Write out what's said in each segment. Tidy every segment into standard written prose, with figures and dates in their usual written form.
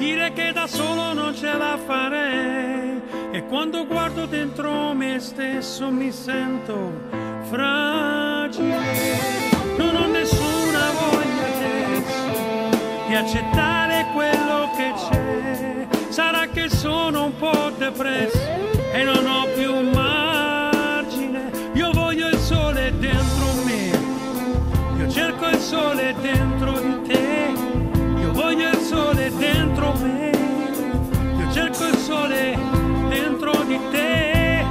dire che da solo non ce la farei, e quando guardo dentro me stesso mi sento fragile. Non ho nessuna voglia adesso di accettare quello che c'è. Sarà che sono un po' depresso e non ho più margine. Io voglio il sole dentro me, io cerco il sole dentro di te. Io voglio il sole dentro me, io cerco il sole dentro di te.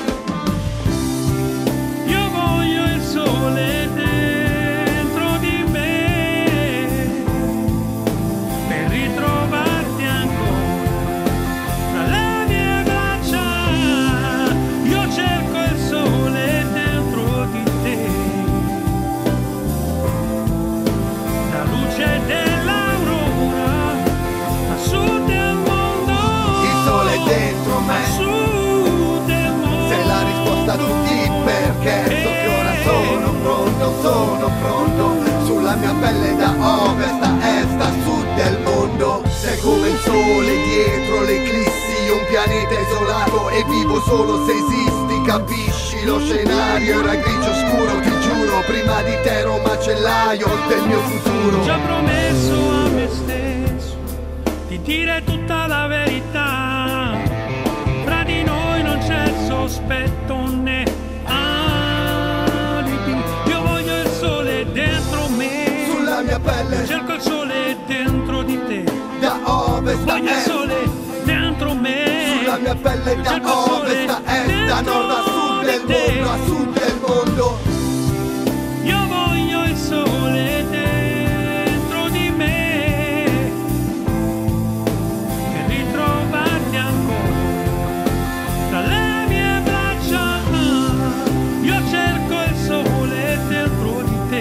Io voglio il sole dentro di me per ritrovarti ancora tra le mie braccia. Io cerco il sole dentro di te, la luce dell'aurora a sud del mondo. Il sole dentro me, A sud del mondo. sei la risposta a tutti i perché. So che ora sono pronto. Sulla mia pelle da ovest a est, a sud del mondo. Sei come il sole dietro l'eclissi, un pianeta isolato e vivo solo se esisti. Capisci, lo scenario era grigio scuro, ti giuro. Prima di te ero macellaio del mio futuro. Ho già promesso a me stesso di dire tutta la verità. Fra di noi non c'è sospetto né alibi. Io voglio il sole dentro me, Sulla mia pelle cerco il sole dentro di te. da ovest a Voglio il est, sole dentro me, sulla mia pelle da cerco il sole ovest a est, da nord a sud del dentro di te. mondo, a sud del mondo. Io voglio il sole dentro di me per ritrovarti ancora tra le mie braccia. Io cerco il sole dentro di te,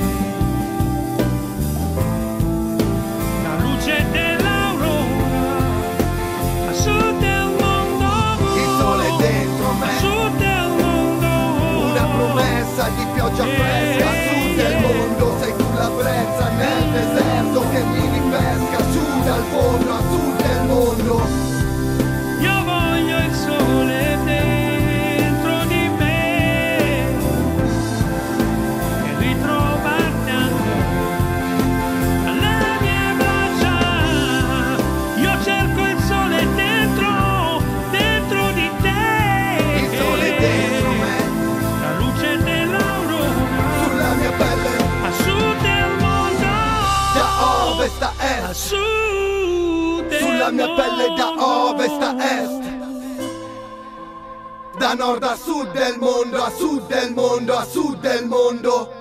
la luce dell'aurora a sud del mondo. Il sole dentro A me, sud del mondo. una promessa di pioggia fresca a sud del mondo. Sei tu la brezza nel deserto che mi ripesca su dal fondo a sud del mondo. Io voglio il sole dentro di me e ritrovarti ancora alle mie braccia. Io cerco il sole dentro di te. Il sole dentro me, la luce dell'aurora sulla mia pelle a sud del mondo. da ovest a A est, sud del sulla mia pelle da mondo. ovest a est, da nord a sud del mondo, a sud del mondo, a sud del mondo.